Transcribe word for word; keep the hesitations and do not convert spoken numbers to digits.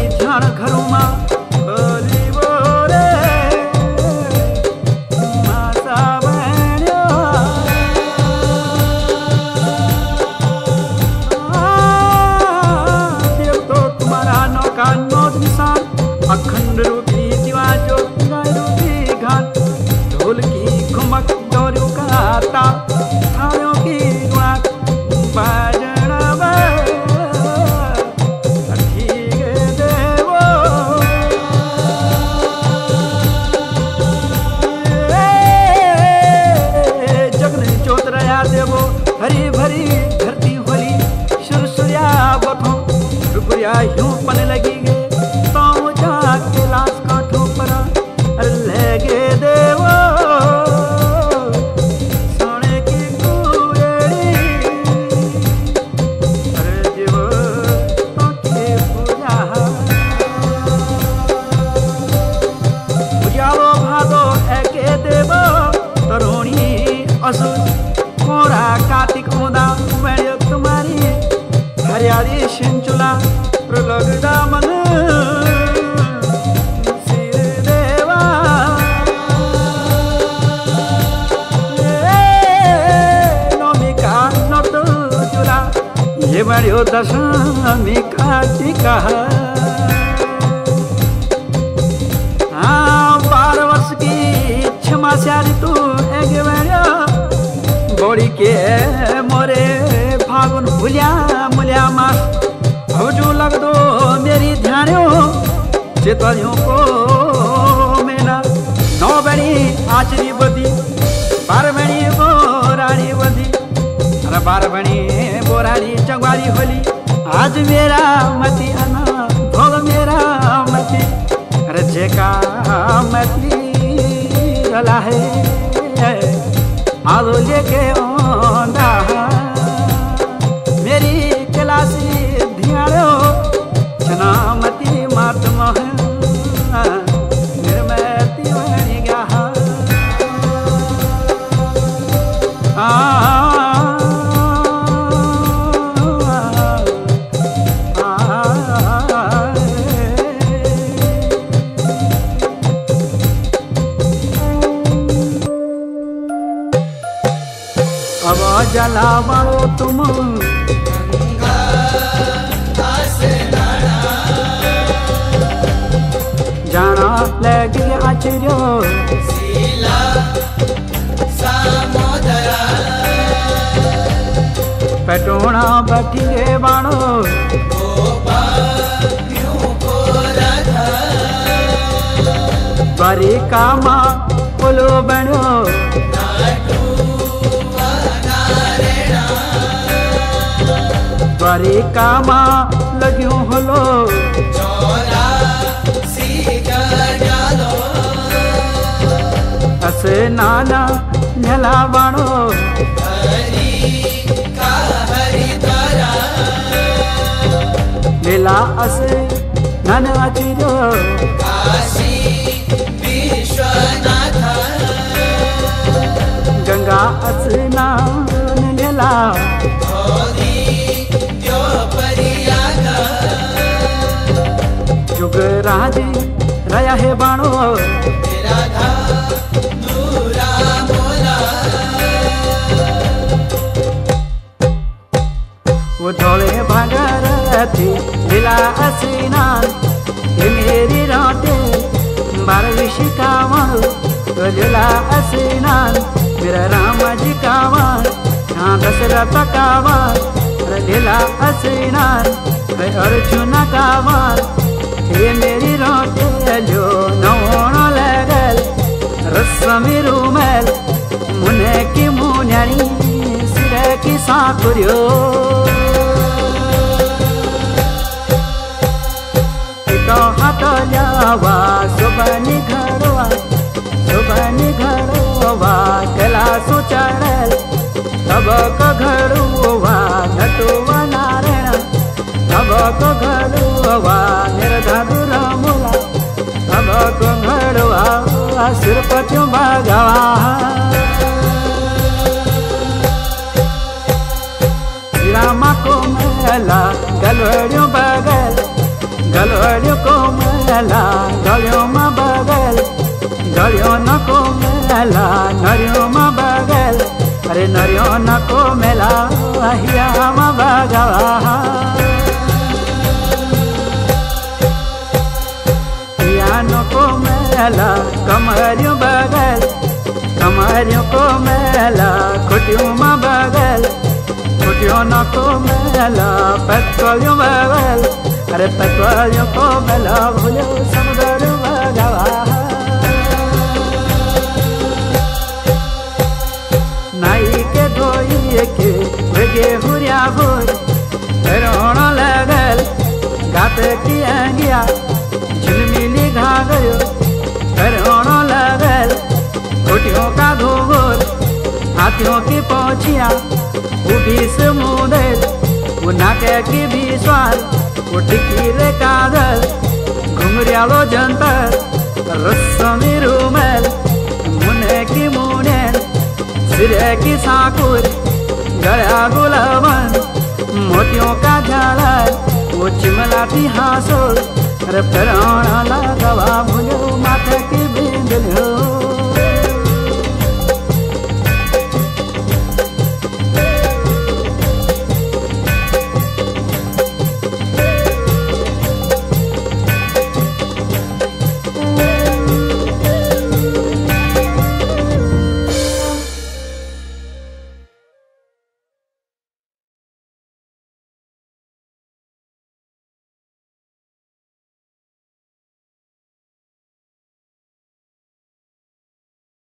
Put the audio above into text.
ध्यान घरों मां खोली बोरे मासा बहनियो देव तो तुम्हारा नौका नौ निशान अखंड रूपी दिवा जो रूपी घाट ढोल की घुमक डोरियों का ताप थालियों की रुआक बाजना हरी भरी धरती होली सुरसुरिया बठों रुपया यूं पन लगी गे तो जा कैलाश काठों पर लगे देवो सोने की कुएड़ी अरे देवो तो के पूजा पूजाओ भादो एके देवो तरुणी असुर मोरा कार्तिक उदा बड़ियो तुम्हारी हरियाली शिंचुला प्रलगदा मन सिर देवा नौमी का नट जुला ये बड़ियो दशमी कार्तिका हाँ बारह वर्ष की क्षमा स्यारी तू एक बड़ियो बोड़ी के मोरे फागुन भुलिया मुलिया मास जो लग दो मेरी ध्यानियों चेतनियों को मेना नौ बड़ी आचरी बदी बारह बड़ी बोरानी बदी अरे बारह बड़ी बोरानी चंगवारी होली आज मेरा मती अना भोग मेरा मती अरे जेका मती रला है आलो लेके ओंदा मेरी कैलाशी ध्यानो चनामती मातम निर्मति बनी गया अब जला बारो तुम जाना लगे आचर्यो पटोना बठिए बाणो बारी कामा बोलो बनो बारी कामा लग्यो होलो असे नाना झला बाणो लीला असे नाना चिरो गंगा असे नान लीला जुग राजे रया है बाणो वो ढोले भागर थी लीला असीना ये मेरी राते बारविशी कावन तो लीला असीना मेरा राम जी कावन हाँ दशरथ कावन लीला असीना अर्जुन कावन ये मेरी राते जो नौन लगल रस्मी रूमल मुने की मुन्यानी सिरे की साकुरियो हाथ जावा सुबनी घरवा सुबनी घरवा कैलासो चढ़ल तब को घरुवा घटुआ नारायण तब को घरुवा निर्धर मुला तब को घरुआ सिरपतियों भगवान रामा को मेला गलवड़ियों बगल गलोड़ियों को मेला गलियों में बगल गलियों न को मेला नरियों में बगल अरे नरियों न को मेला हिया में बगवा हियानों को मेला कमरियों बगल कमरियों को मेला खुटियों में बगल खुटियों न को मेला पतवालियों बगल अरे पतवालियों को मेला भूलो समुद्र बगवा नाई के धोई के वेगे हुरिया भूर रोना लगल गाते की अंगिया झिलमिली घा गयो रोना लगल खोटियों का धोगोर हाथियों की पहुंचिया वो भी समुदर वो नाके की भी स्वार वो टिकी रे कादल घुंघरियालो जंतर रस्मी रूमल मुने की मुनेल सिरे की साकुर गया गुलाबन मोतियों का झालर वो चिमलाती हासुर अरे पराना